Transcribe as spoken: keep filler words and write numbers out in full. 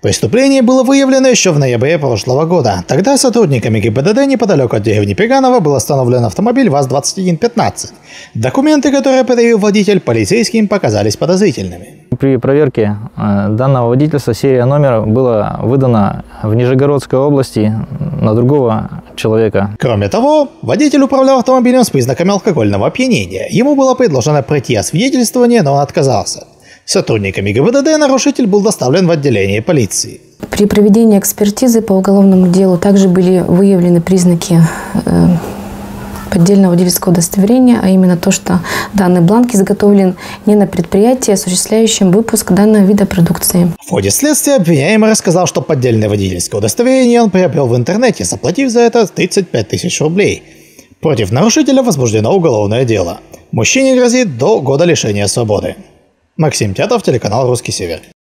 Преступление было выявлено еще в ноябре прошлого года. Тогда сотрудниками ГИБДД неподалеку от деревни Пеганово был остановлен автомобиль ВАЗ двадцать один пятнадцать. Документы, которые предъявил водитель, полицейским показались подозрительными. При проверке данного водительства серия номера была выдана в Нижегородской области на другого человека. Кроме того, водитель управлял автомобилем с признаками алкогольного опьянения. Ему было предложено пройти освидетельствование, но он отказался. Сотрудниками ГИБДД нарушитель был доставлен в отделение полиции. При проведении экспертизы по уголовному делу также были выявлены признаки э, поддельного водительского удостоверения, а именно то, что данный бланк изготовлен не на предприятии, осуществляющем выпуск данного вида продукции. В ходе следствия обвиняемый рассказал, что поддельное водительское удостоверение он приобрел в интернете, заплатив за это тридцать пять тысяч рублей. Против нарушителя возбуждено уголовное дело. Мужчине грозит до года лишения свободы. Максим Тятов, телеканал «Русский Север».